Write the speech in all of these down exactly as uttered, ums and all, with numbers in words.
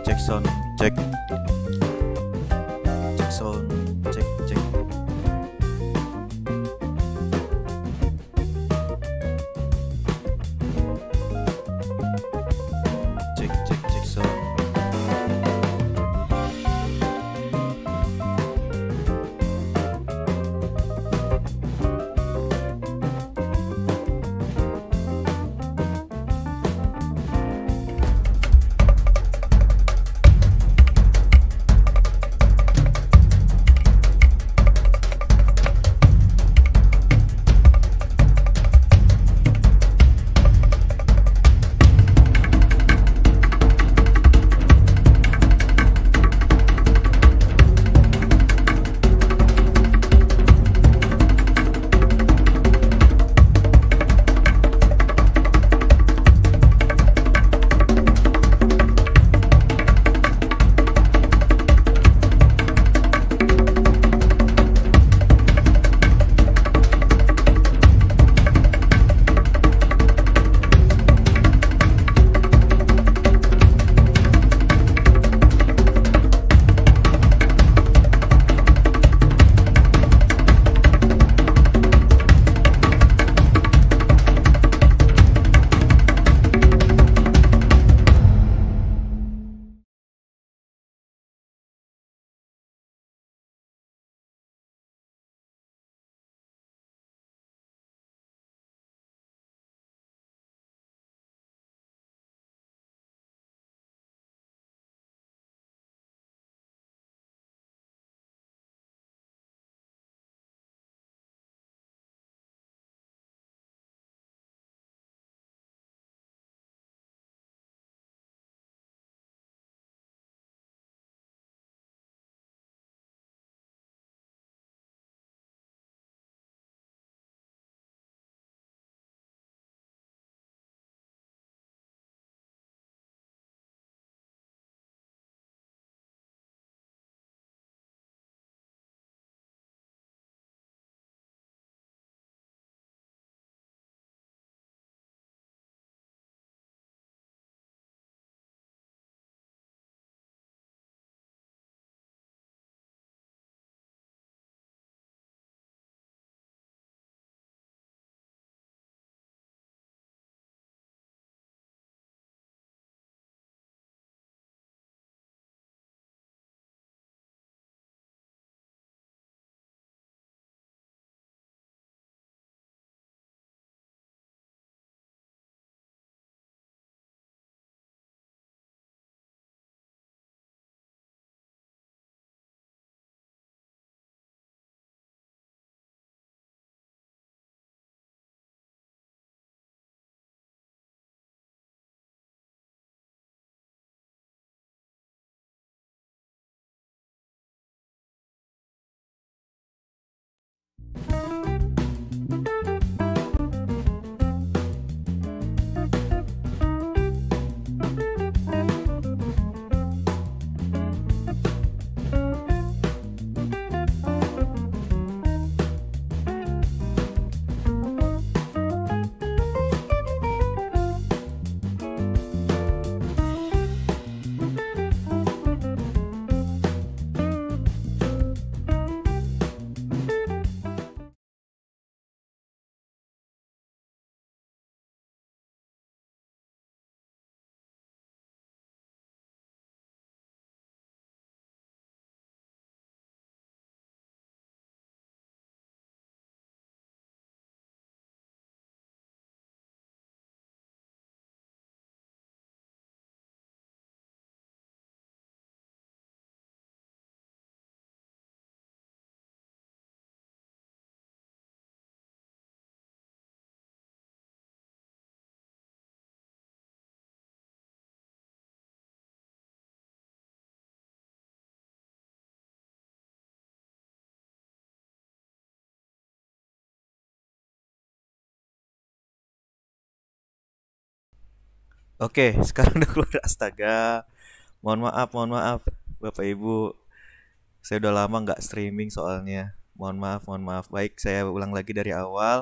cek sound, cek cek sound, cek cek. Cek cek cek sound. Oke, sekarang udah keluar astaga. Mohon maaf, mohon maaf, Bapak Ibu. Saya udah lama nggak streaming soalnya. Mohon maaf, mohon maaf. Baik, saya ulang lagi dari awal.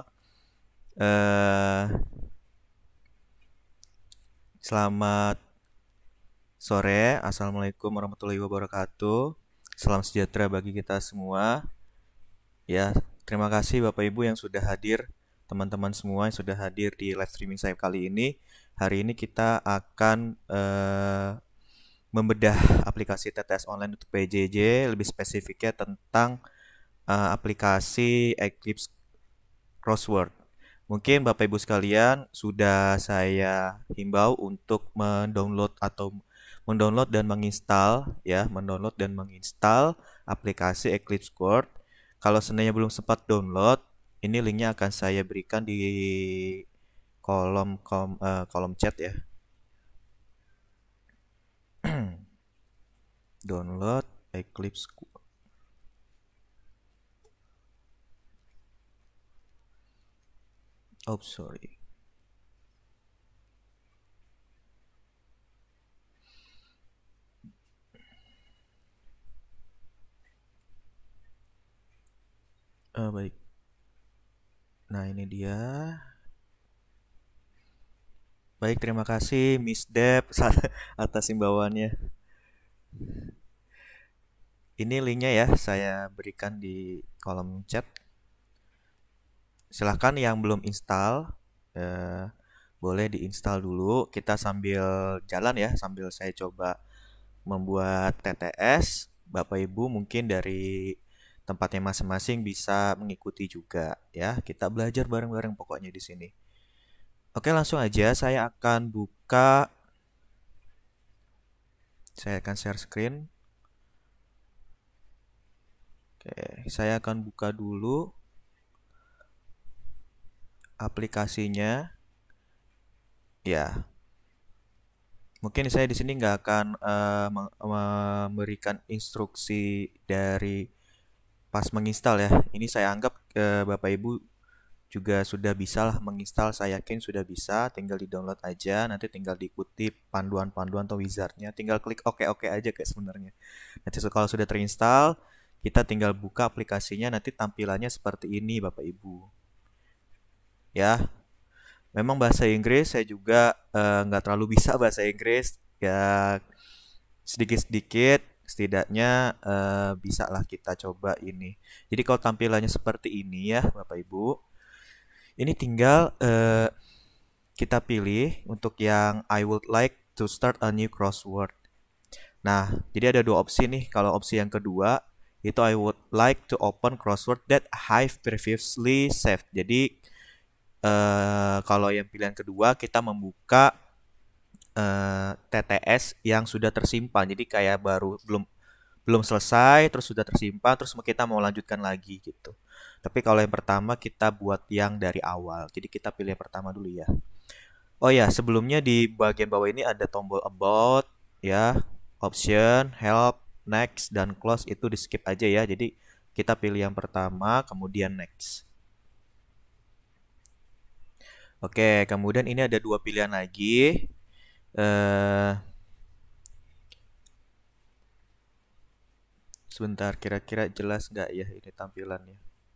Eh, Selamat sore. Assalamualaikum warahmatullahi wabarakatuh. Salam sejahtera bagi kita semua. Ya, terima kasih Bapak Ibu yang sudah hadir, teman-teman semua yang sudah hadir di live streaming saya kali ini. Hari ini kita akan eh, membedah aplikasi T T S online untuk P J J, lebih spesifiknya tentang eh, aplikasi Eclipse Crossword. Mungkin Bapak Ibu sekalian sudah saya himbau untuk mendownload atau mendownload dan menginstal ya, mendownload dan menginstal aplikasi Eclipse Word. Kalau seandainya belum sempat download, ini linknya akan saya berikan di kolom kom, eh, kolom chat ya. Download Eclipse. Oh, sorry. Eh, baik. Nah, ini dia. Baik, terima kasih Miss Deb atas imbauannya. Ini linknya ya, saya berikan di kolom chat. Silahkan yang belum install, eh, boleh diinstal dulu. Kita sambil jalan ya, sambil saya coba membuat T T S. Bapak Ibu mungkin dari tempatnya masing-masing bisa mengikuti juga ya. Kita belajar bareng-bareng pokoknya di sini. Oke, langsung aja saya akan buka. Saya akan share screen. Oke, saya akan buka dulu aplikasinya. Ya, mungkin saya di sini nggak akan eh, meng- memberikan instruksi dari pas menginstal ya. Ini saya anggap eh, Bapak Ibu juga sudah bisa lah menginstal. Saya yakin sudah bisa. Tinggal di-download aja. Nanti tinggal diikuti panduan-panduan atau wizardnya. Tinggal klik oke-oke aja kayak sebenarnya. Nanti kalau sudah terinstall, kita tinggal buka aplikasinya. Nanti tampilannya seperti ini Bapak Ibu. Ya, memang bahasa Inggris saya juga eh, nggak terlalu bisa bahasa Inggris. Ya, sedikit-sedikit setidaknya eh, bisa lah kita coba ini. Jadi kalau tampilannya seperti ini ya Bapak Ibu, ini tinggal eh, kita pilih untuk yang I would like to start a new crossword. Nah, jadi ada dua opsi nih. Kalau opsi yang kedua itu I would like to open crossword that I've previously saved. Jadi eh, kalau yang pilihan kedua kita membuka eh, T T S yang sudah tersimpan. Jadi kayak baru belum belum selesai terus sudah tersimpan terus kita mau lanjutkan lagi gitu. Tapi kalau yang pertama kita buat yang dari awal. Jadi kita pilih yang pertama dulu ya. Oh ya, sebelumnya di bagian bawah ini ada tombol about ya, option, help, next dan close itu di skip aja ya. Jadi kita pilih yang pertama kemudian next. Oke, kemudian ini ada dua pilihan lagi. Eh Sebentar, kira-kira jelas nggak ya ini tampilannya?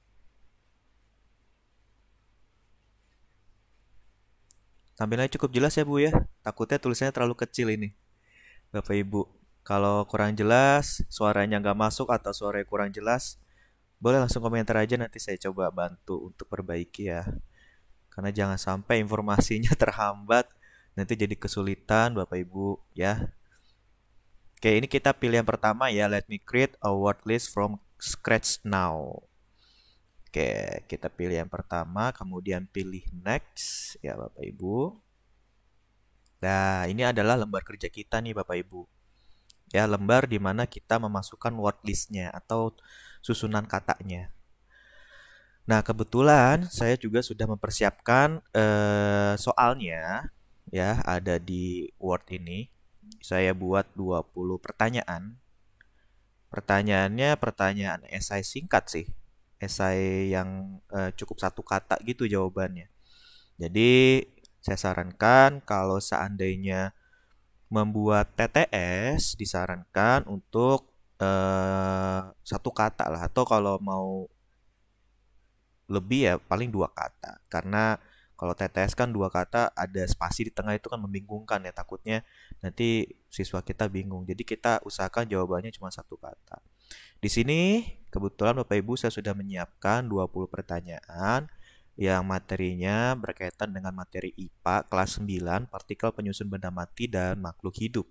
Tampilannya cukup jelas ya Bu ya. Takutnya tulisannya terlalu kecil ini, Bapak Ibu. Kalau kurang jelas, suaranya nggak masuk atau suaranya kurang jelas, boleh langsung komentar aja nanti saya coba bantu untuk perbaiki ya. Karena jangan sampai informasinya terhambat, nanti jadi kesulitan Bapak Ibu ya. Oke, ini kita pilih yang pertama ya. Let me create a word list from scratch now. Oke, kita pilih yang pertama, kemudian pilih next ya Bapak Ibu. Nah, ini adalah lembar kerja kita nih Bapak Ibu. Ya, lembar di mana kita memasukkan word listnya atau susunan katanya. Nah, kebetulan saya juga sudah mempersiapkan eh, soalnya ya ada di Word ini. Saya buat dua puluh pertanyaan. Pertanyaannya pertanyaan esai singkat sih. Esai yang eh, cukup satu kata gitu jawabannya. Jadi, saya sarankan kalau seandainya membuat T T S disarankan untuk eh, satu kata lah atau kalau mau lebih ya paling dua kata karena Kalau T T S kan dua kata ada spasi di tengah itu kan membingungkan ya, takutnya nanti siswa kita bingung. Jadi kita usahakan jawabannya cuma satu kata. Di sini kebetulan Bapak Ibu saya sudah menyiapkan dua puluh pertanyaan yang materinya berkaitan dengan materi I P A kelas sembilan, partikel penyusun benda mati dan makhluk hidup.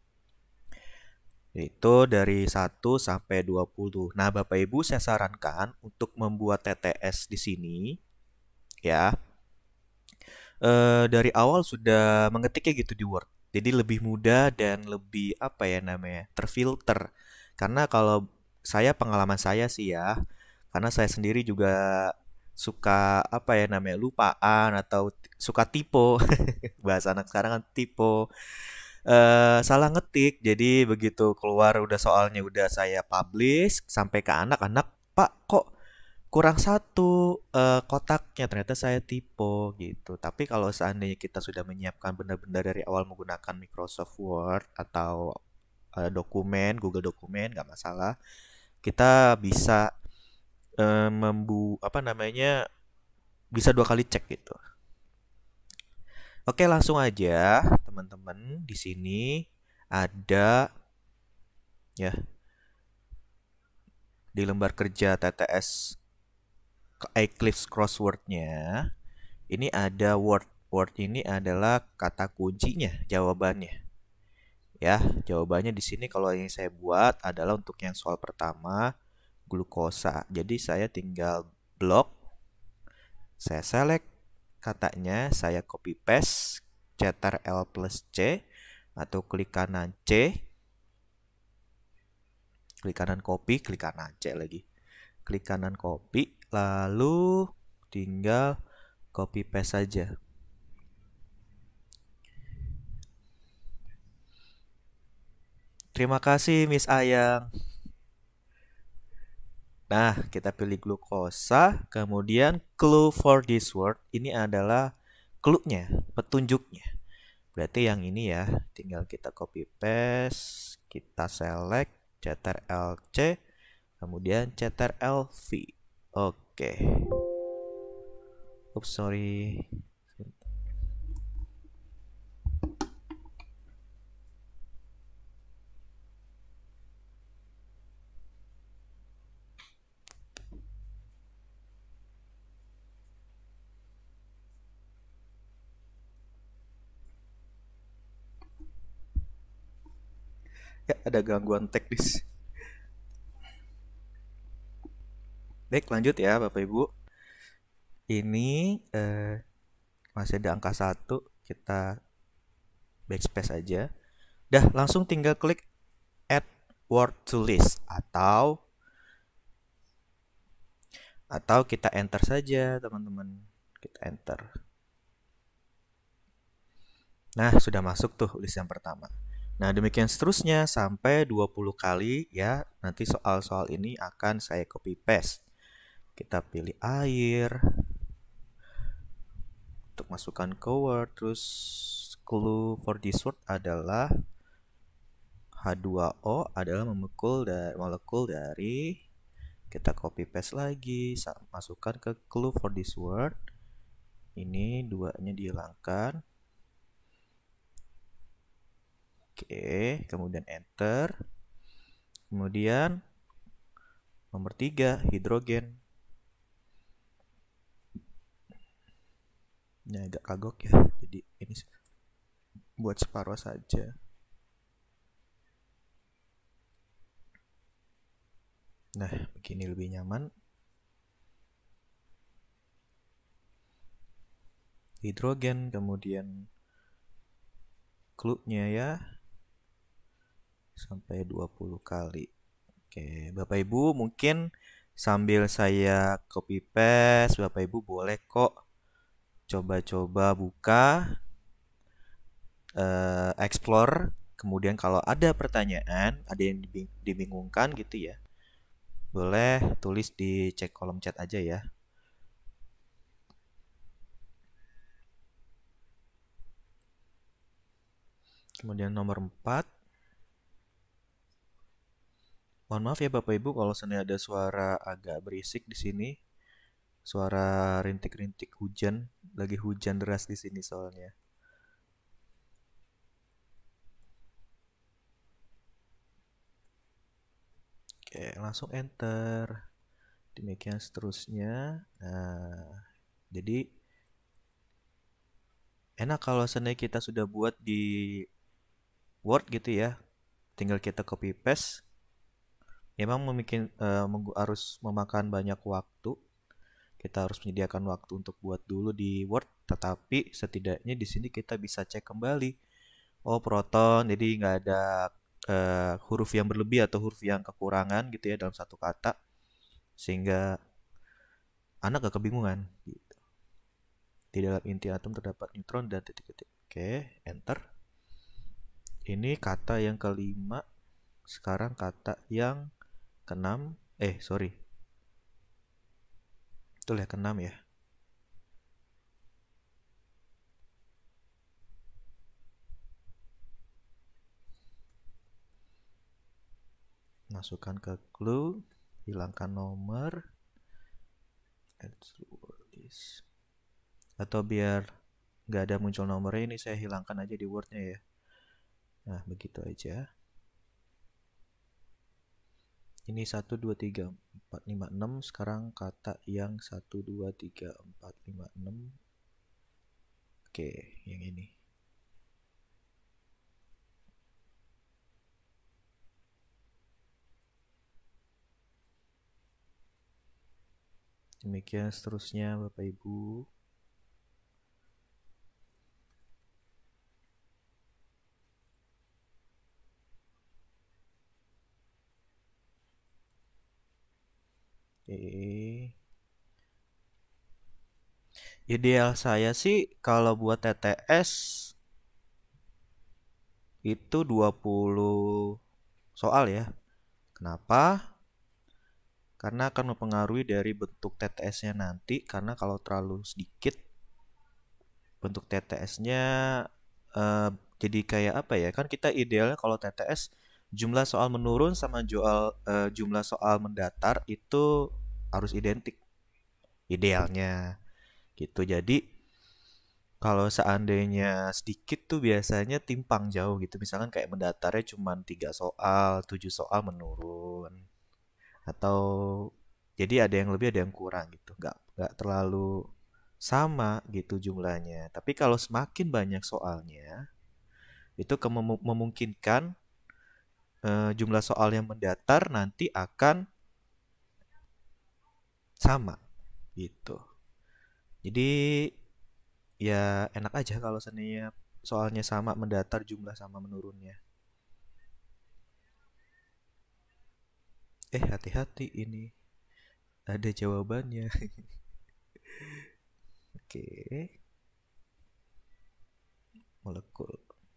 Yaitu dari satu sampai dua puluh. Nah, Bapak Ibu saya sarankan untuk membuat T T S di sini ya. Eh, dari awal sudah mengetiknya gitu di Word. Jadi lebih mudah dan lebih apa ya namanya? Terfilter. Karena kalau saya pengalaman saya sih ya, karena saya sendiri juga suka apa ya namanya lupaan atau t- suka typo. Bahasa anak sekarang kan typo. Eh, salah ngetik, jadi begitu keluar udah soalnya udah saya publish sampai ke anak-anak, Pak kok kurang satu eh, kotaknya, ternyata saya typo gitu. Tapi kalau seandainya kita sudah menyiapkan benar-benar dari awal menggunakan Microsoft Word atau eh, dokumen Google Dokumen nggak masalah, kita bisa eh, membu apa namanya bisa dua kali cek gitu. Oke, langsung aja teman-teman. Di sini ada ya di lembar kerja T T S Eclipse crossword-nya. Ini ada word. Word ini adalah kata kuncinya, jawabannya. Ya, jawabannya di sini kalau yang saya buat adalah untuk yang soal pertama, glukosa. Jadi saya tinggal blok, saya select katanya, saya copy paste, Ctrl plus C, atau klik kanan C, klik kanan copy, klik kanan C lagi. Klik kanan copy, lalu tinggal copy paste saja. Terima kasih Miss Ayang. Nah, kita pilih glukosa, kemudian clue for this word ini adalah clue-nya, petunjuknya. Berarti yang ini ya, tinggal kita copy paste, kita select Ctrl C, kemudian Ctrl V. Oke. Oops, sorry. Ya, ada gangguan teknis. Baik, lanjut ya Bapak Ibu. Ini eh, masih ada angka satu, kita backspace aja. Dah, langsung tinggal klik add word to list atau atau kita enter saja teman-teman. Kita enter. Nah, sudah masuk tuh list yang pertama. Nah, demikian seterusnya sampai dua puluh kali ya. Nanti soal-soal ini akan saya copy paste. Kita pilih air untuk masukkan ke word, terus clue for this word adalah H dua O adalah molekul dari molekul dari kita copy paste lagi, masukkan ke clue for this word. Ini duanya dihilangkan. Oke, kemudian enter. Kemudian nomor tiga, hidrogen. Ini agak kagok ya, jadi ini buat separuh saja. Nah, begini lebih nyaman. Hidrogen, kemudian clue-nya ya, sampai dua puluh kali. Oke, Bapak Ibu mungkin sambil saya copy paste, Bapak Ibu boleh kok coba-coba buka, uh, explore. Kemudian kalau ada pertanyaan, ada yang dibingungkan gitu ya, boleh tulis di cek kolom chat aja ya. Kemudian nomor empat. Mohon maaf ya Bapak Ibu kalau seandainya ada suara agak berisik di sini. Suara rintik-rintik hujan, lagi hujan deras di sini soalnya. Oke, langsung enter. Demikian seterusnya. Nah, jadi enak kalau seandainya kita sudah buat di Word gitu ya. Tinggal kita copy paste. Memang memikin, eh, menggu- harus memakan banyak waktu. Kita harus menyediakan waktu untuk buat dulu di Word, tetapi setidaknya di sini kita bisa cek kembali. Oh, proton, jadi nggak ada eh, huruf yang berlebih atau huruf yang kekurangan gitu ya dalam satu kata, sehingga anak gak kebingungan. Gitu. Di dalam inti atom terdapat neutron dan titik-titik. Oke, enter. Ini kata yang kelima. Sekarang kata yang keenam. Eh, sorry. Betul ya, keenam ya. Masukkan ke clue, hilangkan nomor, atau biar nggak ada muncul nomornya, ini saya hilangkan aja di Wordnya ya. Nah, begitu aja. Ini satu, dua, tiga, empat, lima, enam. Sekarang kata yang satu, dua, tiga, empat, lima, enam. Oke, yang ini. Demikian seterusnya Bapak Ibu. Oke. Ideal saya sih kalau buat T T S itu dua puluh soal ya. Kenapa? Karena akan mempengaruhi dari bentuk T T S-nya nanti. Karena kalau terlalu sedikit bentuk T T S-nya eh, jadi kayak apa ya? Kan kita idealnya kalau T T S jumlah soal menurun sama jual, eh, jumlah soal mendatar itu harus identik idealnya gitu. Jadi kalau seandainya sedikit tuh biasanya timpang jauh gitu. Misalkan kayak mendatarnya cuma tiga soal, tujuh soal menurun. Atau jadi ada yang lebih ada yang kurang gitu. Nggak, nggak terlalu sama gitu jumlahnya. Tapi kalau semakin banyak soalnya, itu memungkinkan eh, jumlah soal yang mendatar nanti akan sama gitu. Jadi ya enak aja kalau seandainya soalnya sama mendatar jumlah sama menurunnya. Eh, hati-hati ini. Ada jawabannya. Oke, molekul.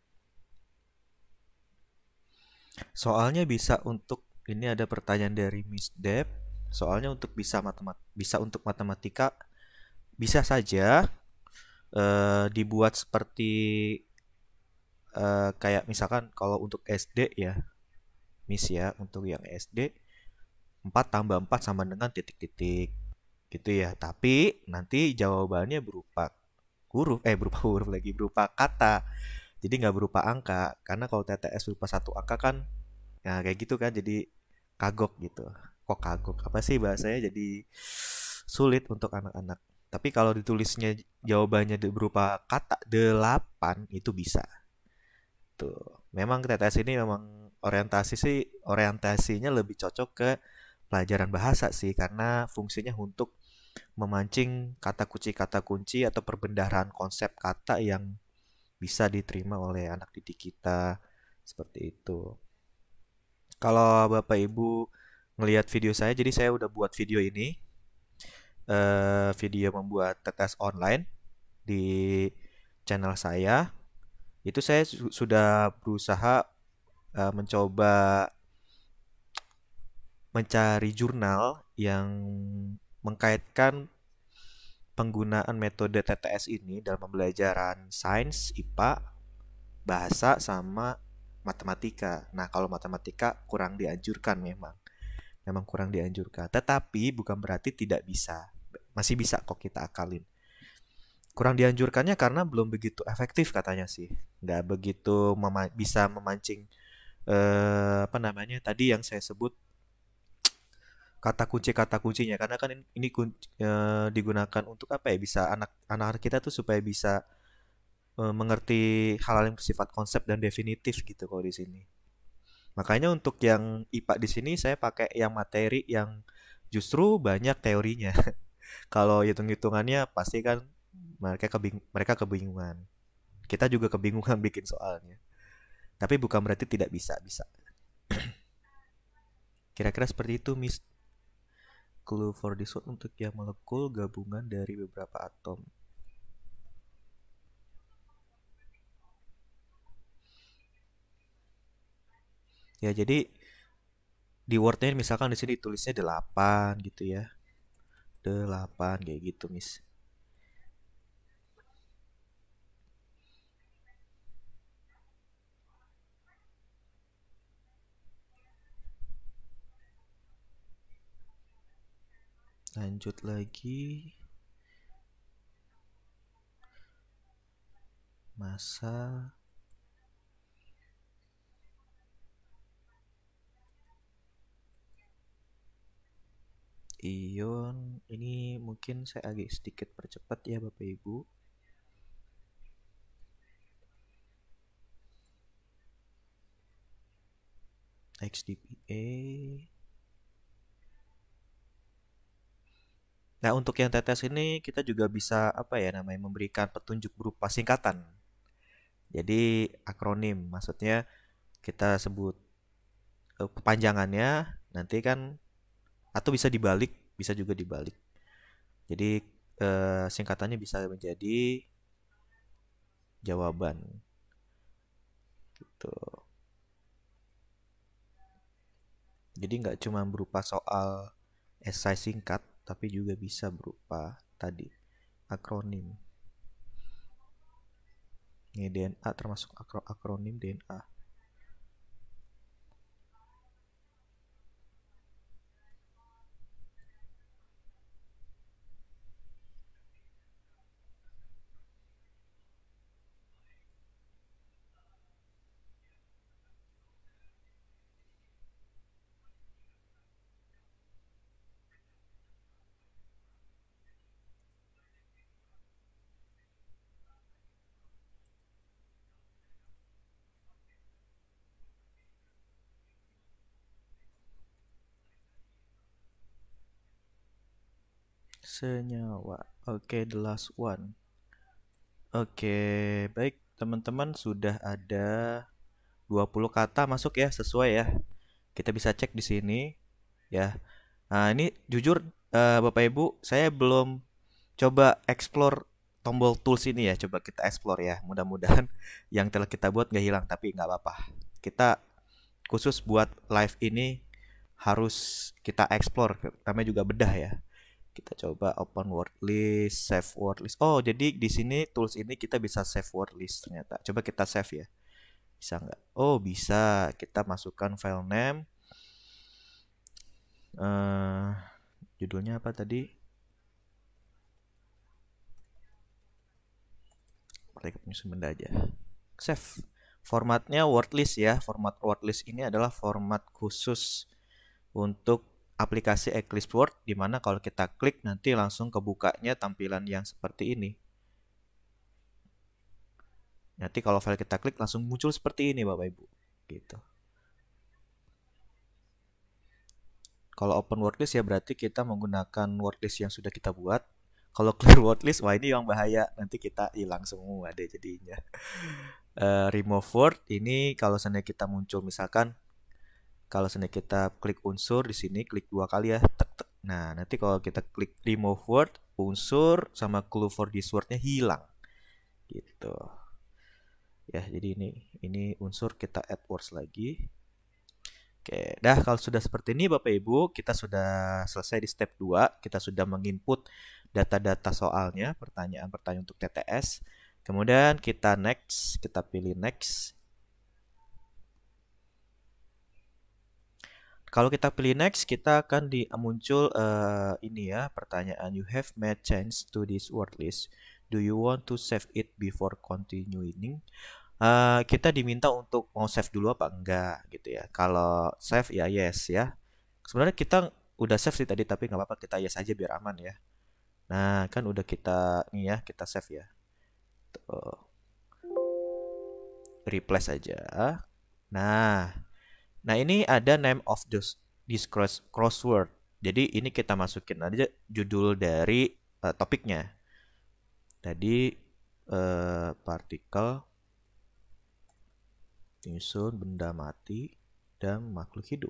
Soalnya bisa untuk ini ada pertanyaan dari Miss Deb. Soalnya untuk bisa matemat bisa untuk matematika bisa saja eh, dibuat seperti eh, kayak misalkan kalau untuk S D ya, Miss ya, untuk yang S D empat tambah empat sama dengan titik-titik gitu ya. Tapi nanti jawabannya berupa huruf eh berupa huruf lagi berupa kata. Jadi nggak berupa angka karena kalau T T S berupa satu angka kan ya kayak gitu kan jadi kagok gitu. Kok kagok? Apa sih bahasanya jadi sulit untuk anak-anak. Tapi kalau ditulisnya jawabannya berupa kata delapan itu bisa. Tuh. Memang T T S ini memang orientasi sih orientasinya lebih cocok ke pelajaran bahasa sih karena fungsinya untuk memancing kata kunci kata kunci atau perbendaharaan konsep kata yang bisa diterima oleh anak didik kita seperti itu. Kalau Bapak Ibu ngelihat video saya, jadi saya udah buat video ini, eh, video membuat tes online di channel saya. Itu saya su- sudah berusaha eh, mencoba mencari jurnal yang mengkaitkan penggunaan metode T T S ini dalam pembelajaran sains, I P A, bahasa sama matematika. Nah, kalau matematika kurang dianjurkan memang. Memang kurang dianjurkan. Tetapi bukan berarti tidak bisa. masih bisa kok kita akalin. Kurang dianjurkannya karena belum begitu efektif katanya sih. Nggak begitu mema- bisa memancing eh, apa namanya tadi yang saya sebut kata kunci kata kuncinya karena kan ini kun- eh, digunakan untuk apa ya bisa anak anak kita tuh supaya bisa eh, mengerti hal-hal yang bersifat konsep dan definitif gitu kalau di sini. Makanya untuk yang I P A di sini saya pakai yang materi yang justru banyak teorinya. Kalau hitung-hitungannya pasti kan mereka kebing mereka kebingungan. Kita juga kebingungan bikin soalnya. Tapi bukan berarti tidak bisa, bisa. Kira-kira seperti itu, Miss. Clue for this one untuk yang molekul gabungan dari beberapa atom. Ya, jadi di wordnya misalkan di sini tulisnya delapan gitu ya. Delapan kayak gitu, Miss. Lanjut lagi. Masa ion ini mungkin saya agak sedikit percepat ya Bapak Ibu. X D P A. Nah, untuk yang tetes ini kita juga bisa apa ya namanya memberikan petunjuk berupa singkatan. Jadi akronim, maksudnya kita sebut eh, kepanjangannya nanti kan atau bisa dibalik, bisa juga dibalik. Jadi eh, singkatannya bisa menjadi jawaban gitu. Jadi nggak cuma berupa soal esai singkat, tapi juga bisa berupa tadi akronim. Ini D N A termasuk akro akronim D N A. Senyawa. Oke, the last one. Oke, baik teman-teman sudah ada dua puluh kata masuk ya, sesuai ya. Kita bisa cek di sini ya. Nah, ini jujur eh, Bapak Ibu, saya belum coba explore tombol tools ini ya. Coba kita explore ya. Mudah-mudahan yang telah kita buat nggak hilang, tapi nggak apa-apa. Kita khusus buat live ini harus kita explore. Namanya juga bedah ya. Kita coba open word list, save word list. Oh, jadi di sini tools ini kita bisa save word list ternyata. Coba kita save ya. Bisa nggak? Oh, bisa. Kita masukkan file name. Eh, judulnya apa tadi? Mereka penyusun benda aja. Save. Formatnya word list ya. Format word list ini adalah format khusus untuk aplikasi Eclipse Word di mana kalau kita klik nanti langsung kebukanya tampilan yang seperti ini. Nanti kalau file kita klik langsung muncul seperti ini Bapak Ibu. Gitu. Kalau open wordlist ya berarti kita menggunakan wordlist yang sudah kita buat. Kalau clear wordlist, wah ini yang bahaya. Nanti kita hilang semua deh jadinya. Uh, remove word ini kalau seandainya kita muncul misalkan kalau seandainya kita klik unsur di sini klik dua kali ya. Tek, tek. Nah nanti kalau kita klik remove word unsur sama clue for this wordnya hilang. Gitu. Ya jadi ini ini unsur kita add words lagi. Oke, dah kalau sudah seperti ini Bapak Ibu, kita sudah selesai di step dua. Kita sudah menginput data-data soalnya, pertanyaan-pertanyaan untuk T T S. Kemudian kita next, kita pilih next. Kalau kita pilih next, kita akan di muncul uh, ini ya, pertanyaan you have made change to this word list. Do you want to save it before continuing? Uh, kita diminta untuk mau save dulu apa enggak gitu ya. Kalau save ya yes ya. Sebenarnya kita udah save sih tadi tapi nggak apa-apa kita yes aja biar aman ya. Nah kan udah kita nih ya kita save ya. Tuh. Replace aja. Nah, nah ini ada name of this, this cross, crossword. Jadi ini kita masukin aja judul dari uh, topiknya. Tadi uh, partikel nyusun benda mati dan makhluk hidup.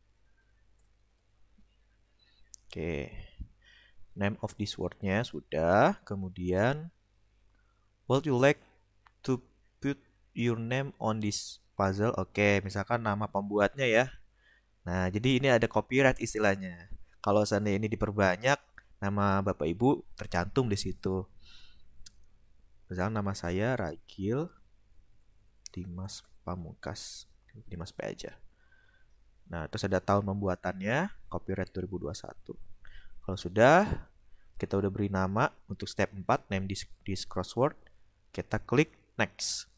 Oke. Name of this wordnya sudah. Kemudian, would you like to put your name on this puzzle? Oke, misalkan nama pembuatnya ya. Nah, jadi ini ada copyright istilahnya. Kalau seandainya ini diperbanyak, nama Bapak Ibu tercantum di situ. Misalnya nama saya Ragil Dimas Pamungkas. Dimas P aja. Nah, terus ada tahun pembuatannya, copyright dua ribu dua puluh satu. Kalau sudah, kita udah beri nama untuk step empat, name this, this crossword. Kita klik next.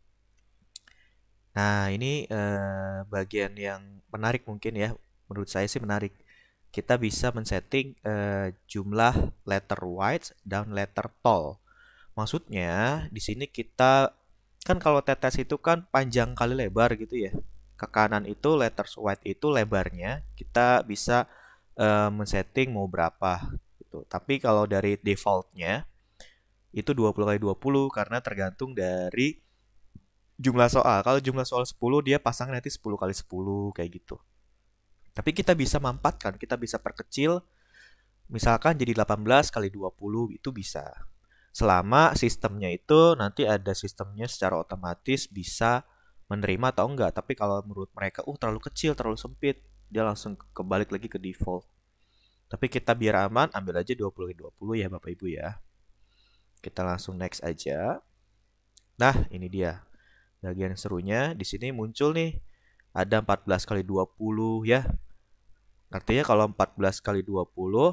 Nah, ini eh, bagian yang menarik mungkin ya. Menurut saya sih menarik. Kita bisa men-setting eh, jumlah letter wide dan letter tall. Maksudnya, di sini kita kan kalau tetes itu kan panjang kali lebar gitu ya. Ke kanan itu letters wide itu lebarnya. Kita bisa uh, men-setting mau berapa gitu. Tapi kalau dari defaultnya itu dua puluh kali dua puluh karena tergantung dari jumlah soal. Kalau jumlah soal sepuluh dia pasang nanti sepuluh kali sepuluh kayak gitu. Tapi kita bisa mampatkan, kita bisa perkecil misalkan jadi delapan belas kali dua puluh itu bisa. Selama sistemnya itu nanti ada sistemnya secara otomatis bisa menerima atau enggak. Tapi kalau menurut mereka, uh terlalu kecil, terlalu sempit, dia langsung kebalik lagi ke default. Tapi kita biar aman, ambil aja dua puluh kali dua puluh ya Bapak Ibu ya. Kita langsung next aja. Nah, ini dia. Bagian serunya di sini muncul nih. Ada empat belas kali dua puluh ya. Artinya kalau empat belas kali dua puluh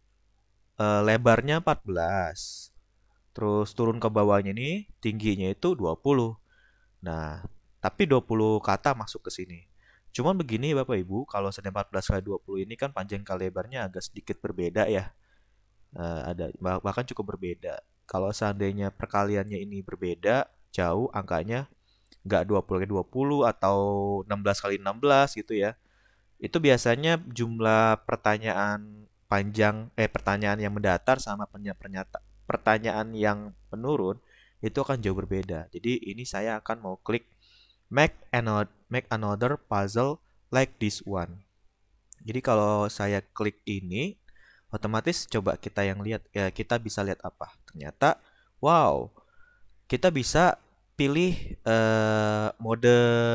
eh, lebarnya empat belas. Terus turun ke bawahnya nih, tingginya itu dua puluh. Nah, tapi dua puluh kata masuk ke sini. Cuman begini Bapak Ibu, kalau sedang empat belas kali dua puluh ini kan panjang kali lebarnya agak sedikit berbeda ya. Eh, ada bahkan cukup berbeda. Kalau seandainya perkaliannya ini berbeda, jauh angkanya nggak dua puluh kali dua puluh atau enam belas kali enam belas gitu ya. Itu biasanya jumlah pertanyaan panjang eh pertanyaan yang mendatar sama pernyataan pertanyaan yang menurun itu akan jauh berbeda. Jadi ini saya akan mau klik make another make another puzzle like this one. Jadi kalau saya klik ini otomatis coba kita yang lihat ya kita bisa lihat apa? Ternyata wow, kita bisa pilih eh, mode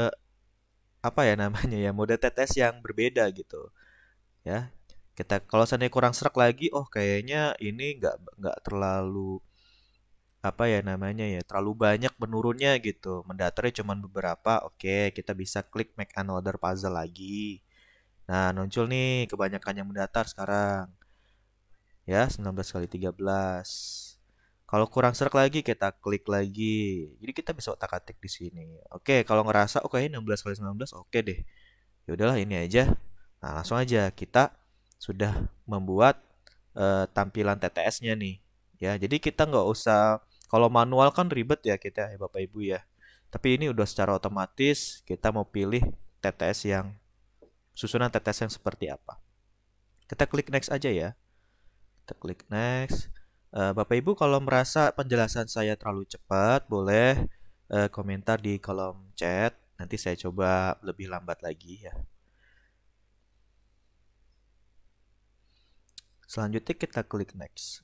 apa ya namanya ya mode tetes yang berbeda gitu ya kita kalau seandainya kurang serak lagi oh kayaknya ini nggak nggak terlalu apa ya namanya ya terlalu banyak menurunnya gitu mendatarnya cuma beberapa oke kita bisa klik make another puzzle lagi nah muncul nih kebanyakan yang mendatar sekarang ya sembilan belas kali tiga belas kalau kurang serak lagi kita klik lagi jadi kita bisa otak-atik di sini oke kalau ngerasa oke oh, enam belas kali sembilan belas oke deh ya udahlah ini aja. Nah, langsung aja kita sudah membuat uh, tampilan T T S-nya nih. Ya, jadi kita nggak usah kalau manual kan ribet ya kita ya Bapak Ibu ya. Tapi ini udah secara otomatis kita mau pilih T T S yang susunan T T S yang seperti apa. Kita klik next aja ya. Kita klik next. Uh, Bapak Ibu kalau merasa penjelasan saya terlalu cepat, boleh uh, komentar di kolom chat. Nanti saya coba lebih lambat lagi ya. Selanjutnya kita klik next.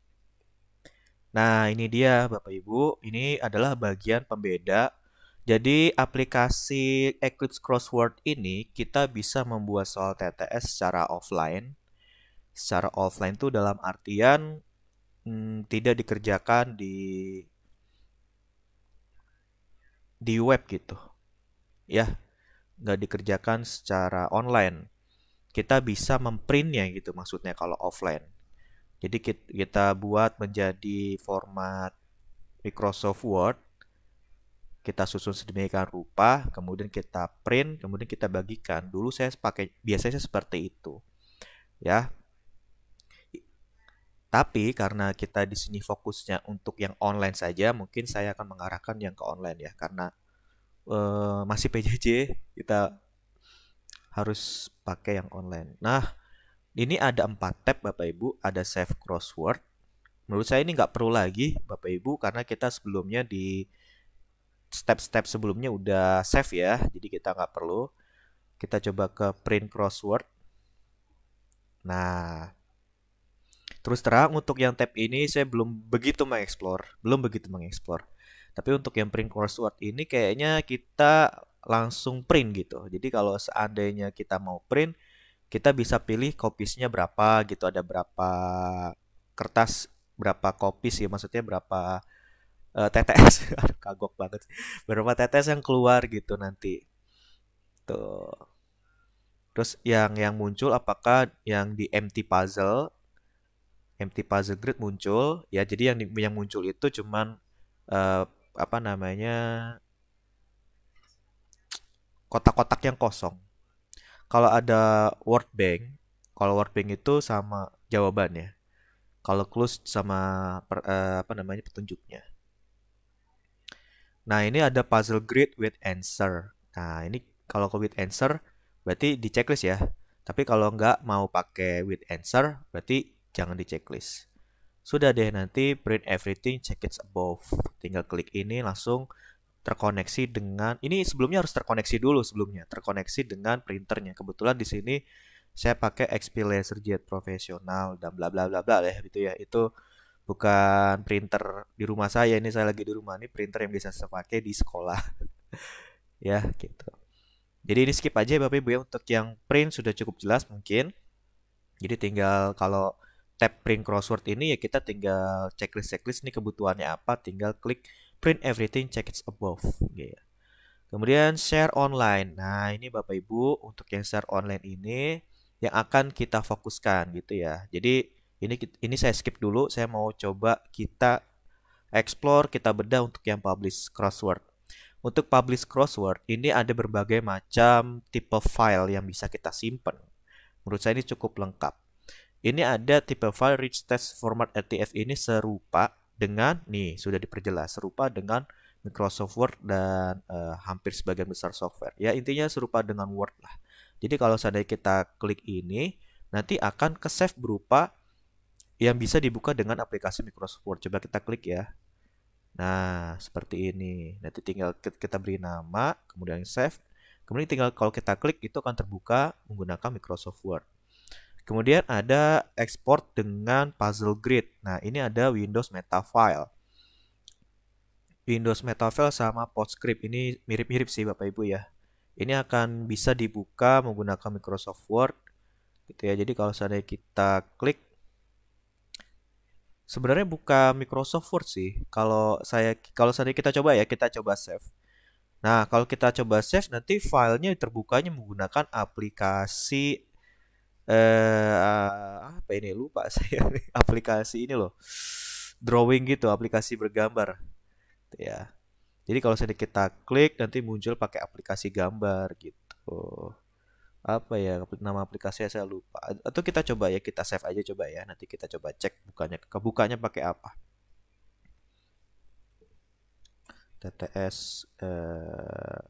Nah, ini dia Bapak Ibu. Ini adalah bagian pembeda. Jadi aplikasi Eclipse Crossword ini kita bisa membuat soal T T S secara offline. Secara offline itu dalam artian hmm, tidak dikerjakan di di web gitu. Ya, nggak dikerjakan secara online. Kita bisa memprintnya gitu maksudnya kalau offline. Jadi kita buat menjadi format Microsoft Word, kita susun sedemikian rupa, kemudian kita print, kemudian kita bagikan. Dulu saya pakai biasanya seperti itu, ya. Tapi karena kita di sini fokusnya untuk yang online saja, mungkin saya akan mengarahkan yang ke online ya, karena eh, masih P J J, kita harus pakai yang online. Nah, ini ada empat tab Bapak Ibu, ada save crossword. Menurut saya ini nggak perlu lagi Bapak Ibu, karena kita sebelumnya di step-step sebelumnya udah save ya, jadi kita nggak perlu. Kita coba ke print crossword. Nah, terus terang untuk yang tab ini saya belum begitu mengeksplor, belum begitu mengeksplor. Tapi untuk yang print crossword ini kayaknya kita langsung print gitu. Jadi kalau seandainya kita mau print, kita bisa pilih kopisnya berapa gitu, ada berapa kertas, berapa kopis ya, maksudnya berapa eh, T T S. Aduh, kagok banget. Berapa T T S yang keluar gitu nanti. Tuh. Terus yang yang muncul apakah yang di empty puzzle, empty puzzle grid muncul ya. Jadi yang di- yang muncul itu cuman eh, apa namanya kotak-kotak yang kosong. Kalau ada word bank, kalau word bank itu sama jawabannya. Kalau clues sama per- eh, apa namanya petunjuknya. Nah, ini ada puzzle grid with answer. Nah, ini kalau ke with answer berarti di checklist ya. Tapi kalau nggak mau pakai with answer, berarti jangan di checklist. Sudah deh, nanti print everything, check it above. Tinggal klik ini langsung terkoneksi dengan ini sebelumnya harus terkoneksi dulu sebelumnya, terkoneksi dengan printernya. Kebetulan di sini saya pakai X P LaserJet profesional dan bla bla bla bla ya gitu ya. Itu bukan printer di rumah saya, ini saya lagi di rumah, ini printer yang bisa saya pakai di sekolah. Ya gitu. Jadi ini skip aja ya Bapak Ibu ya, untuk yang print sudah cukup jelas mungkin. Jadi tinggal kalau tab print crossword ini ya kita tinggal checklist-checklist nih kebutuhannya apa, tinggal klik print everything, check it above gitu. Kemudian share online. Nah, ini Bapak Ibu untuk yang share online ini yang akan kita fokuskan gitu ya. Jadi ini ini saya skip dulu, saya mau coba kita explore, kita bedah untuk yang publish crossword. Untuk publish crossword ini ada berbagai macam tipe file yang bisa kita simpan. Menurut saya ini cukup lengkap. Ini ada tipe file rich text format R T F, ini serupa dengan nih sudah diperjelas serupa dengan Microsoft Word dan uh, hampir sebagian besar software. Ya intinya serupa dengan Word lah. Jadi kalau seandainya kita klik ini nanti akan ke save berupa yang bisa dibuka dengan aplikasi Microsoft Word. Coba kita klik ya. Nah, seperti ini. Nanti tinggal kita beri nama, kemudian save. Kemudian tinggal kalau kita klik itu akan terbuka menggunakan Microsoft Word. Kemudian ada export dengan puzzle grid. Nah, ini ada Windows Meta File. Windows Meta File sama PostScript ini mirip-mirip sih Bapak Ibu ya. Ini akan bisa dibuka menggunakan Microsoft Word gitu ya. Jadi kalau seandainya kita klik, sebenarnya buka Microsoft Word sih. Kalau saya kalau seandainya kita coba ya, kita coba save. Nah, kalau kita coba save nanti filenya terbukanya menggunakan aplikasi eh apa ini lupa saya nih. Aplikasi ini loh. Drawing gitu, aplikasi bergambar. Gitu ya. Jadi kalau sedikit kita klik nanti muncul pakai aplikasi gambar gitu. Apa ya nama aplikasinya saya lupa. Atau kita coba ya, kita save aja coba ya. Nanti kita coba cek bukanya. Kebukanya pakai apa? T T S eh,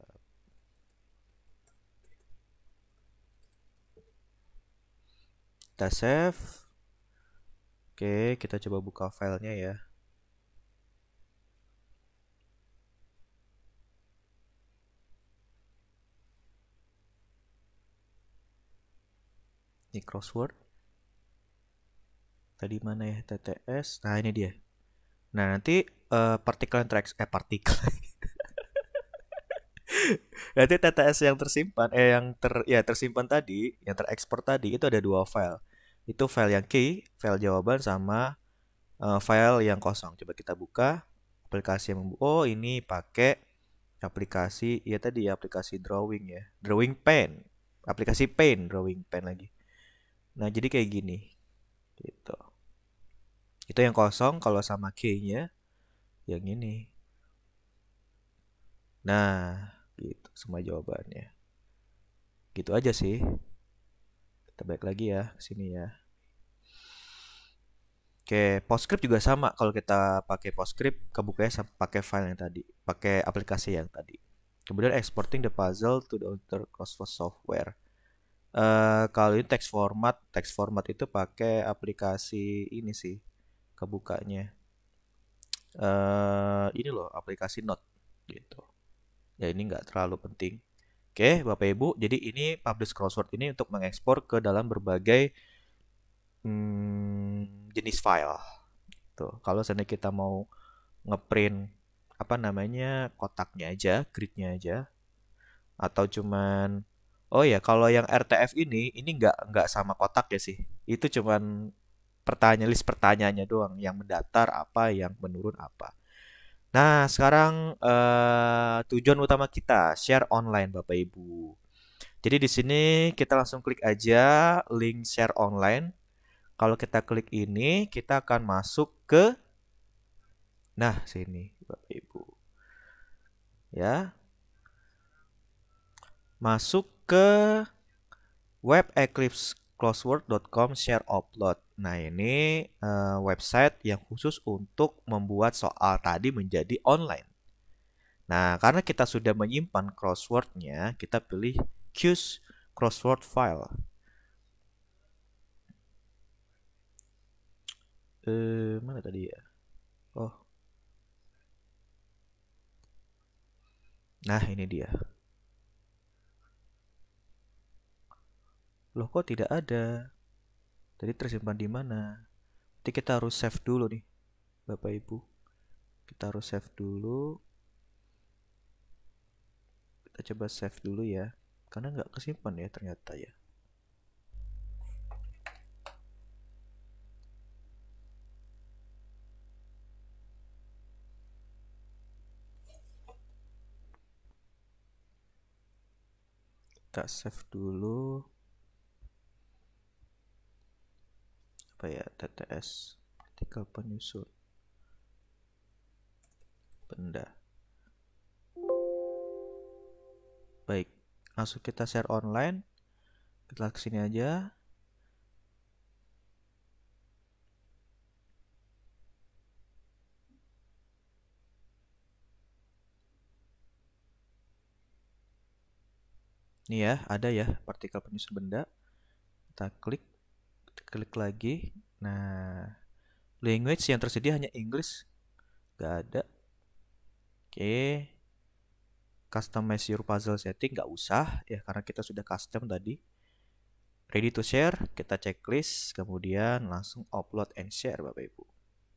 kita save. Oke, kita coba buka filenya ya. Ini crossword. Tadi mana ya T T S? Nah, ini dia. Nah, nanti uh, partikel yang ter eh partikel. Nanti T T S yang tersimpan eh yang ter ya tersimpan tadi, yang terekspor tadi itu ada dua file. Itu file yang key, file jawaban sama uh, file yang kosong. Coba kita buka aplikasi yang membu- oh ini pakai aplikasi ya tadi ya, aplikasi drawing ya, drawing pen, aplikasi pen, drawing pen lagi. Nah, jadi kayak gini gitu. Itu yang kosong, kalau sama key-nya yang ini. Nah, gitu semua jawabannya. Gitu aja sih. Kita balik lagi ya ke sini ya. Oke, PostScript juga sama. Kalau kita pakai PostScript, kebukanya sama pakai file yang tadi, pakai aplikasi yang tadi. Kemudian exporting the puzzle to the other CrossWord software. Eh kalau ini text format, text format itu pakai aplikasi ini sih, kebukanya. Eh ini loh, aplikasi Note gitu. Ya ini nggak terlalu penting. Oke, Bapak Ibu, jadi ini publish crossword ini untuk mengekspor ke dalam berbagai hmm, jenis file. Tuh, kalau seandainya kita mau ngeprint apa namanya kotaknya aja, gridnya aja, atau cuman oh ya kalau yang R T F ini ini nggak nggak sama kotak ya sih. Itu cuman pertanyaan list pertanyaannya doang, yang mendatar apa, yang menurun apa. Nah, sekarang eh, tujuan utama kita share online Bapak Ibu. Jadi di sini kita langsung klik aja link share online. Kalau kita klik ini, kita akan masuk ke nah sini Bapak Ibu. Ya, masuk ke web eclipse crossword dot com share upload. Nah, ini uh, website yang khusus untuk membuat soal tadi menjadi online. Nah, karena kita sudah menyimpan crosswordnya, kita pilih choose crossword file. Eh, mana tadi ya? Oh, nah ini dia. Loh, kok tidak ada? Tadi tersimpan di mana? Nanti kita harus save dulu nih, Bapak Ibu. Kita harus save dulu. Kita coba save dulu ya. Karena nggak kesimpan ya ternyata ya. Kita save dulu. Apa ya? T T S. Artikel penyusun. Benda. Baik. Langsung kita share online. Kita kesini aja. Nih ya, ada ya partikel penyusun benda. Kita klik, kita klik lagi. Nah, language yang tersedia hanya English. Gak ada. Oke. Customize your puzzle setting nggak usah ya karena kita sudah custom tadi. Ready to share, kita checklist, kemudian langsung upload and share Bapak Ibu.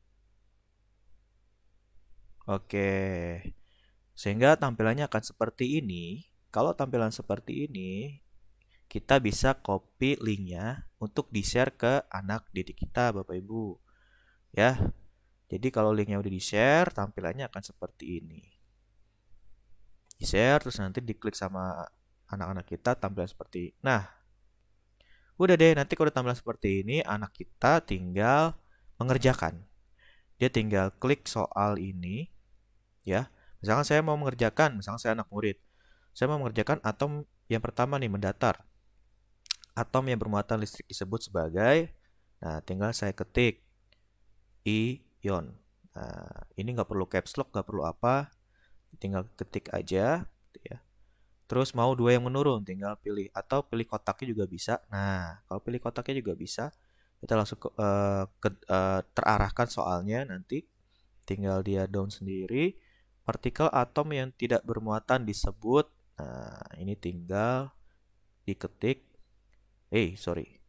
Oke. Sehingga tampilannya akan seperti ini. Kalau tampilan seperti ini, kita bisa copy linknya untuk di-share ke anak didik kita, Bapak Ibu. Ya, jadi kalau linknya udah di-share, tampilannya akan seperti ini. Di-share, terus nanti diklik sama anak-anak kita, tampilan seperti ini. Nah, udah deh, nanti kalau tampilan seperti ini, anak kita tinggal mengerjakan. Dia tinggal klik soal ini, ya. Misalkan saya mau mengerjakan, misalkan saya anak murid. Saya mau mengerjakan atom yang pertama nih, mendatar. Atom yang bermuatan listrik disebut sebagai, nah tinggal saya ketik ion. Nah, ini nggak perlu caps lock, nggak perlu apa, tinggal ketik aja, gitu ya. Terus mau dua yang menurun, tinggal pilih atau pilih kotaknya juga bisa. Nah, kalau pilih kotaknya juga bisa, kita langsung ke, uh, ke, uh, terarahkan soalnya nanti, tinggal dia down sendiri. Partikel atom yang tidak bermuatan disebut, nah ini tinggal diketik. Eh, sorry.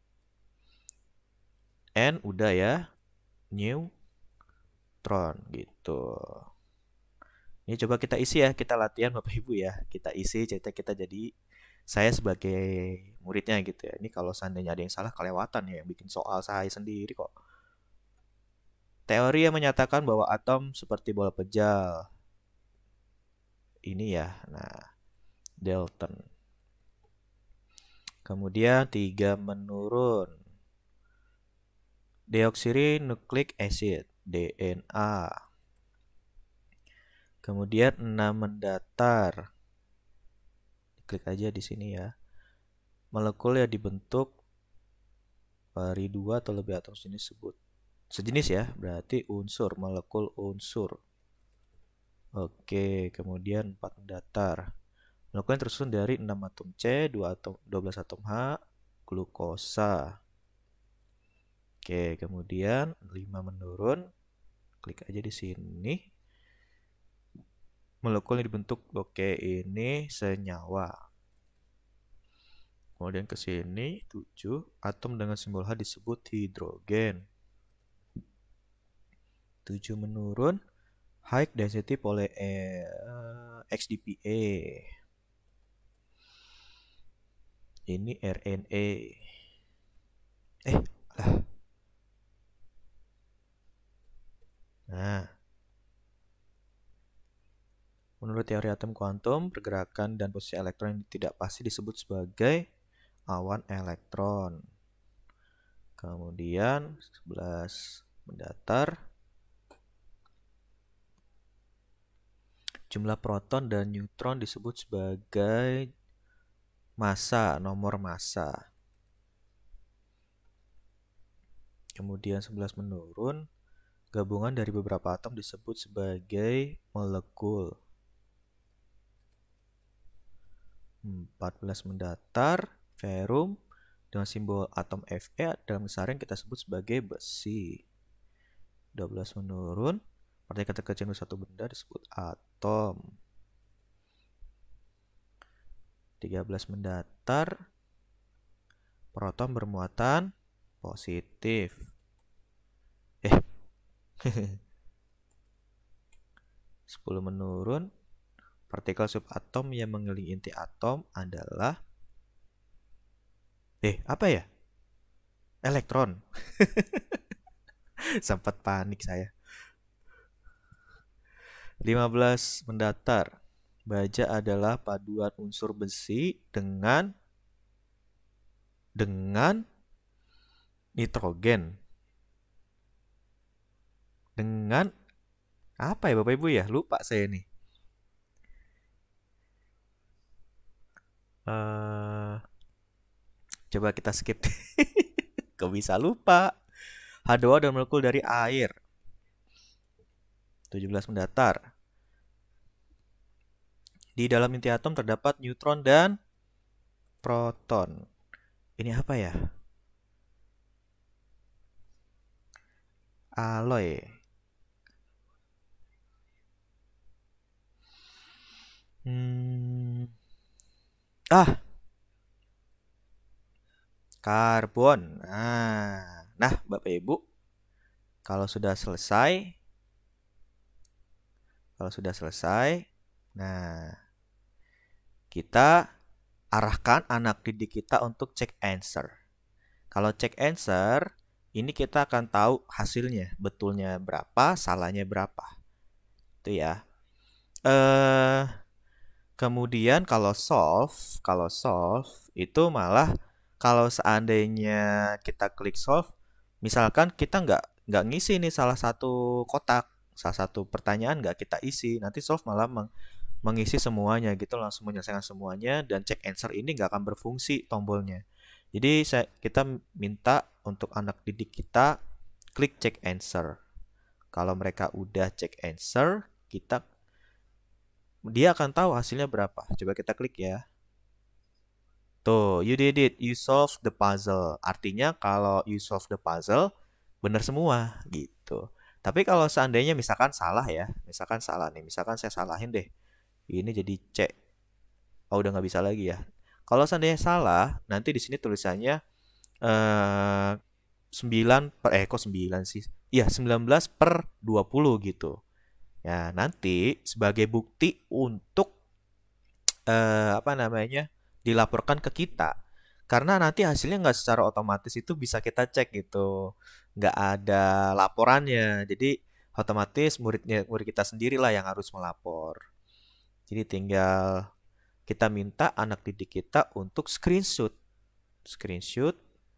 N udah ya. Neutron gitu. Ini coba kita isi ya, kita latihan Bapak Ibu ya. Kita isi cerita kita jadi saya sebagai muridnya gitu ya. Ini kalau seandainya ada yang salah kelewatan ya, yang bikin soal saya sendiri kok. Teori yang menyatakan bahwa atom seperti bola pejal. ini ya. Nah, Dalton. Kemudian tiga menurun. Deoksirinucleic acid, D N A. Kemudian enam mendatar. Klik aja di sini ya. Molekul yang dibentuk dari dua atau lebih atom sejenis sebut. Sejenis ya, berarti unsur, molekul unsur. Oke, kemudian empat mendatar. Molekul yang tersusun dari enam atom C, dua atom, dua belas atom H, glukosa. Oke, kemudian lima menurun. Klik aja di sini. Molekul yang dibentuk, oke, ini senyawa. Kemudian ke sini tujuh, atom dengan simbol H disebut hidrogen. tujuh menurun, high density poly uh, X D P A. Ini R N A. Eh, lah. Nah. Menurut teori atom kuantum, pergerakan dan posisi elektron yang tidak pasti disebut sebagai awan elektron. Kemudian sebelas mendatar. Jumlah proton dan neutron disebut sebagai massa, nomor massa. Kemudian sebelas menurun, gabungan dari beberapa atom disebut sebagai molekul. empat belas mendatar, ferum dengan simbol atom Fe dalam besar yang kita sebut sebagai besi. dua belas menurun, partikel terkecil dari satu benda disebut atom. tiga belas mendatar, proton bermuatan positif. Eh. sepuluh menurun, partikel subatom yang mengelilingi inti atom adalah Eh, apa ya? Elektron. Sempat panik saya. lima belas mendatar. Baja adalah paduan unsur besi dengan dengan nitrogen. Dengan apa ya Bapak Ibu ya? Lupa saya nih. Uh, coba kita skip. Kok bisa lupa? H dua O dan molekul dari air. tujuh belas mendatar. Di dalam inti atom terdapat neutron dan proton. Ini apa ya? Alloy. Hmm. Ah. Karbon. Nah, nah Bapak Ibu, kalau sudah selesai, kalau sudah selesai, nah, kita arahkan anak didik kita untuk cek answer. Kalau cek answer, ini kita akan tahu hasilnya, betulnya berapa, salahnya berapa. Itu ya. Eh, kemudian kalau solve, kalau solve itu malah kalau seandainya kita klik solve, misalkan kita nggak nggak ngisi nih salah satu kotak, salah satu pertanyaan nggak kita isi, nanti solve malah meng mengisi semuanya gitu, langsung menyelesaikan semuanya, dan check answer ini nggak akan berfungsi tombolnya. Jadi saya, kita minta untuk anak didik kita klik check answer. Kalau mereka udah check answer, kita dia akan tahu hasilnya berapa. Coba kita klik ya. Tuh, you did it, you solve the puzzle. Artinya kalau you solve the puzzle, benar semua gitu. Tapi kalau seandainya misalkan salah ya, misalkan salah nih, misalkan saya salahin deh. Ini jadi C. Oh, udah nggak bisa lagi ya. Kalau seandainya salah, nanti di sini tulisannya eh, sembilan per eh kok sembilan sih? Iya, sembilan belas per dua puluh gitu. Ya, nanti sebagai bukti untuk eh, apa namanya? Dilaporkan ke kita. Karena nanti hasilnya nggak secara otomatis itu bisa kita cek gitu. Nggak ada laporannya. Jadi otomatis muridnya murid kita sendirilah yang harus melapor. Jadi tinggal kita minta anak didik kita untuk screenshot. Screenshot.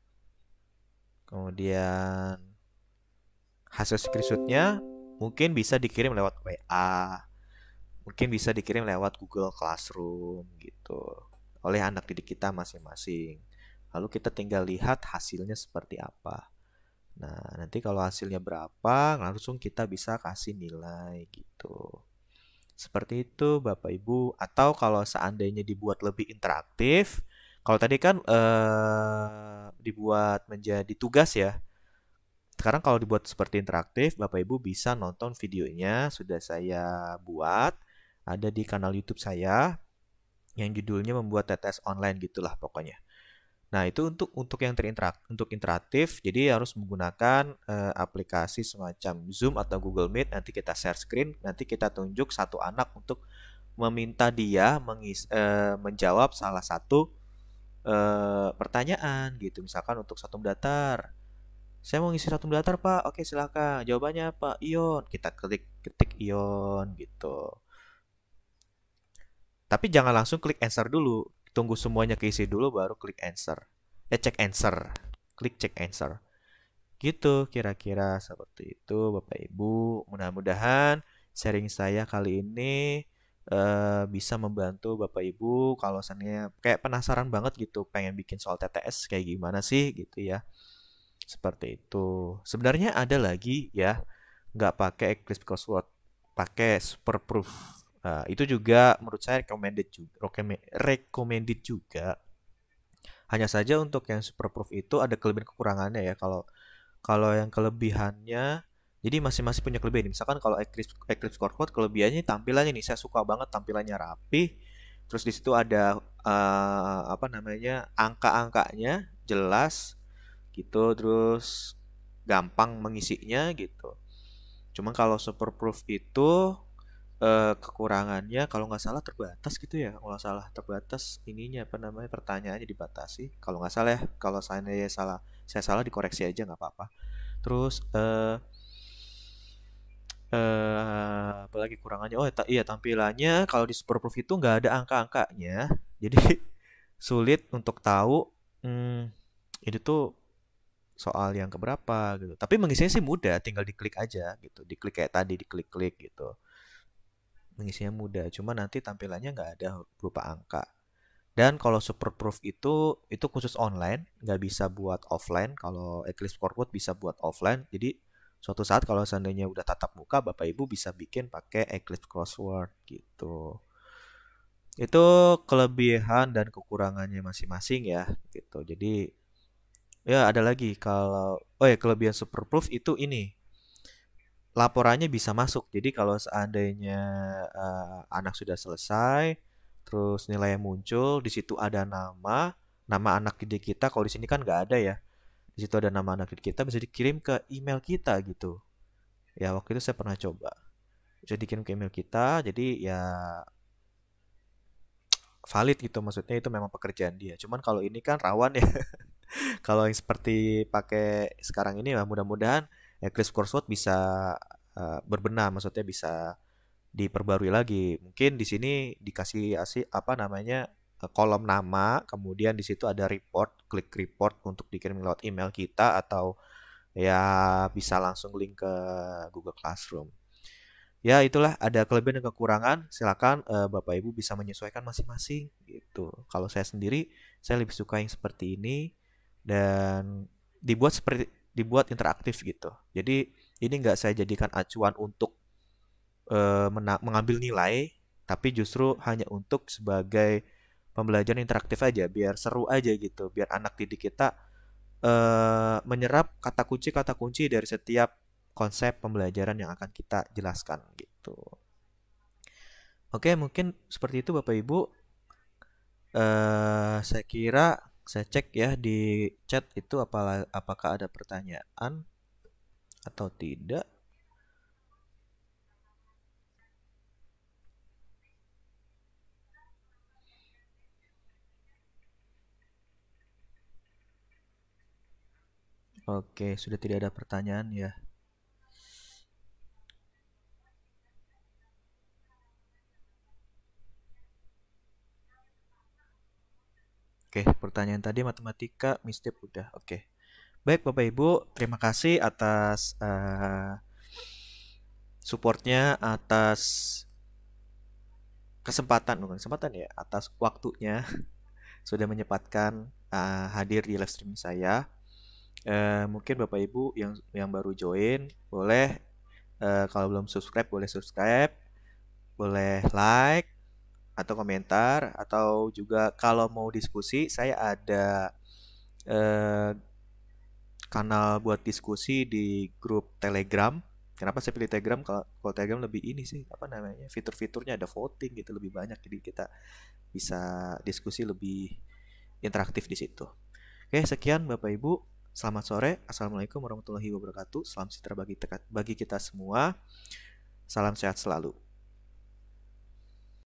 Kemudian hasil screenshotnya mungkin bisa dikirim lewat W A. Mungkin bisa dikirim lewat Google Classroom gitu. Oleh anak didik kita masing-masing. Lalu kita tinggal lihat hasilnya seperti apa. Nah, nanti kalau hasilnya berapa, langsung kita bisa kasih nilai gitu. Seperti itu Bapak Ibu. Atau kalau seandainya dibuat lebih interaktif, kalau tadi kan eh, dibuat menjadi tugas ya. Sekarang kalau dibuat seperti interaktif, Bapak Ibu bisa nonton videonya sudah saya buat. Ada di kanal YouTube saya yang judulnya membuat T T S online gitulah pokoknya. Nah, itu untuk untuk yang terinterak untuk interaktif, jadi harus menggunakan eh, aplikasi semacam Zoom atau Google Meet. Nanti kita share screen, nanti kita tunjuk satu anak untuk meminta dia mengis, eh, menjawab salah satu eh, pertanyaan gitu. Misalkan untuk satu mendatar. Saya mau ngisi satu mendatar, Pak. Oke, silakan. Jawabannya apa? Ion. Kita klik ketik ion gitu. Tapi jangan langsung klik answer dulu. Tunggu semuanya keisi dulu baru klik answer. Eh, cek answer. Klik cek answer. Gitu kira-kira seperti itu Bapak Ibu. Mudah-mudahan sharing saya kali ini eh, bisa membantu Bapak Ibu kalau seandainya kayak penasaran banget gitu pengen bikin soal T T S kayak gimana sih gitu ya. Seperti itu. Sebenarnya ada lagi ya, nggak pakai Eclipse Crossword, pakai Superproof. Nah, itu juga menurut saya recommended juga, recommended juga. Hanya saja untuk yang Superproof itu ada kelebihan kekurangannya ya. Kalau kalau yang kelebihannya, jadi masing-masing punya kelebihan. Misalkan kalau Eclipse Eclipse Crossword kelebihannya tampilannya nih, saya suka banget tampilannya rapi. Terus di situ ada eh, apa namanya angka-angkanya jelas gitu, terus gampang mengisinya gitu. Cuma kalau Superproof itu eh, kekurangannya kalau nggak salah terbatas gitu ya, kalau nggak salah terbatas ininya apa namanya pertanyaannya dibatasi. Kalau nggak salah ya, kalau saya salah saya salah dikoreksi aja nggak apa-apa. Terus eh eh apalagi kurangannya? Oh ta- iya tampilannya kalau di Superproof itu nggak ada angka-angkanya, jadi sulit untuk tahu hmm, ini tuh soal yang keberapa gitu. Tapi mengisinya sih mudah, tinggal diklik aja gitu. Diklik kayak tadi, diklik-klik gitu. Mengisinya mudah, cuma nanti tampilannya nggak ada berupa angka. Dan kalau Superproof itu itu khusus online, nggak bisa buat offline. Kalau Eclipse Corkboard bisa buat offline. Jadi suatu saat kalau seandainya udah tatap muka, Bapak Ibu bisa bikin pakai Eclipse Crossword gitu. Itu kelebihan dan kekurangannya masing-masing ya gitu. Jadi ya ada lagi kalau oh ya kelebihan Superproof itu ini laporannya bisa masuk. Jadi kalau seandainya eh, anak sudah selesai, terus nilainya muncul, di situ ada nama, nama anak didik kita. Kalau di sini kan nggak ada ya. Di situ ada nama anak didik kita, bisa dikirim ke email kita gitu. Ya waktu itu saya pernah coba. Bisa dikirim ke email kita, jadi ya valid gitu. Maksudnya itu memang pekerjaan dia. Cuman kalau ini kan rawan ya. Kalau yang seperti pakai sekarang ini, ya mudah-mudahan Eclipse Crossword bisa eh, berbenah, maksudnya bisa diperbarui lagi. Mungkin di sini dikasih asi apa namanya eh, kolom nama, kemudian di situ ada report, klik report untuk dikirim lewat email kita atau ya bisa langsung link ke Google Classroom. Ya itulah ada kelebihan dan kekurangan. Silakan eh, Bapak Ibu bisa menyesuaikan masing-masing gitu. Kalau saya sendiri, saya lebih suka yang seperti ini dan dibuat seperti dibuat interaktif gitu. Jadi ini nggak saya jadikan acuan untuk eh, mena- mengambil nilai, tapi justru hanya untuk sebagai pembelajaran interaktif aja, biar seru aja gitu, biar anak didik kita eh, menyerap kata kunci kata kunci dari setiap konsep pembelajaran yang akan kita jelaskan gitu. Oke, mungkin seperti itu Bapak Ibu. Eh, saya kira saya cek ya di chat itu apa, apakah ada pertanyaan atau tidak. Oke, sudah tidak ada pertanyaan ya. Oke, pertanyaan tadi matematika, mistep udah. Oke. Baik Bapak Ibu, terima kasih atas eh, supportnya, atas kesempatan, bukan kesempatan ya, atas waktunya sudah menyempatkan eh, hadir di live streaming saya. Eh, mungkin Bapak Ibu yang yang baru join, boleh eh, kalau belum subscribe boleh subscribe, boleh like atau komentar, atau juga kalau mau diskusi saya ada eh, kanal buat diskusi di grup Telegram. Kenapa saya pilih Telegram? Kalau kalau Telegram lebih ini sih, apa namanya? Fitur-fiturnya ada voting gitu lebih banyak, jadi kita bisa diskusi lebih interaktif di situ. Oke, sekian Bapak Ibu. Selamat sore. Assalamualaikum warahmatullahi wabarakatuh. Salam sejahtera bagi, bagi kita semua. Salam sehat selalu.